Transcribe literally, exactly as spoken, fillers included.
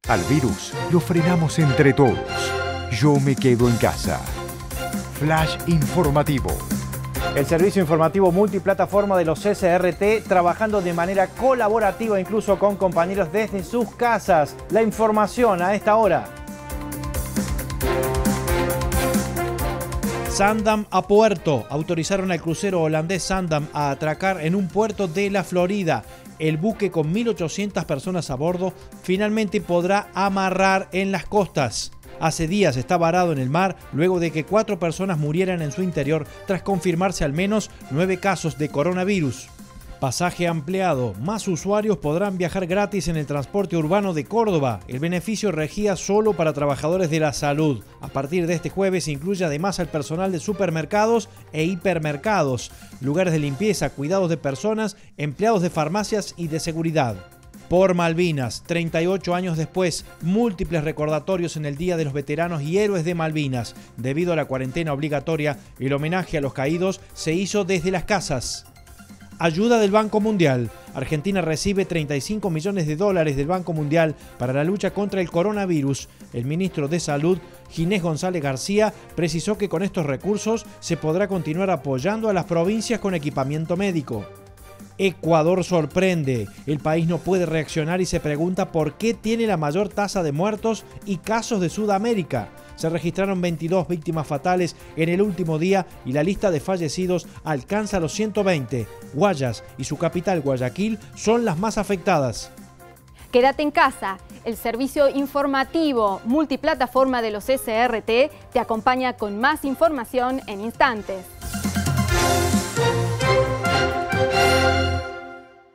Al virus lo frenamos entre todos. Yo me quedo en casa. Flash informativo. El servicio informativo multiplataforma de los C C R T trabajando de manera colaborativa incluso con compañeros desde sus casas. La información a esta hora. Zaandam a puerto. Autorizaron al crucero holandés Zaandam a atracar en un puerto de la Florida. El buque con mil ochocientas personas a bordo finalmente podrá amarrar en las costas. Hace días está varado en el mar luego de que cuatro personas murieran en su interior tras confirmarse al menos nueve casos de coronavirus. Pasaje ampliado. Más usuarios podrán viajar gratis en el transporte urbano de Córdoba. El beneficio regía solo para trabajadores de la salud. A partir de este jueves incluye además al personal de supermercados e hipermercados, lugares de limpieza, cuidados de personas, empleados de farmacias y de seguridad. Por Malvinas, treinta y ocho años después, múltiples recordatorios en el Día de los Veteranos y Héroes de Malvinas. Debido a la cuarentena obligatoria, el homenaje a los caídos se hizo desde las casas. Ayuda del Banco Mundial. Argentina recibe treinta y cinco millones de dólares del Banco Mundial para la lucha contra el coronavirus. El ministro de Salud, Ginés González García, precisó que con estos recursos se podrá continuar apoyando a las provincias con equipamiento médico. Ecuador sorprende. El país no puede reaccionar y se pregunta por qué tiene la mayor tasa de muertos y casos de Sudamérica. Se registraron veintidós víctimas fatales en el último día y la lista de fallecidos alcanza los ciento veinte. Guayas y su capital, Guayaquil, son las más afectadas. Quédate en casa. El servicio informativo multiplataforma de los C C R T te acompaña con más información en instantes.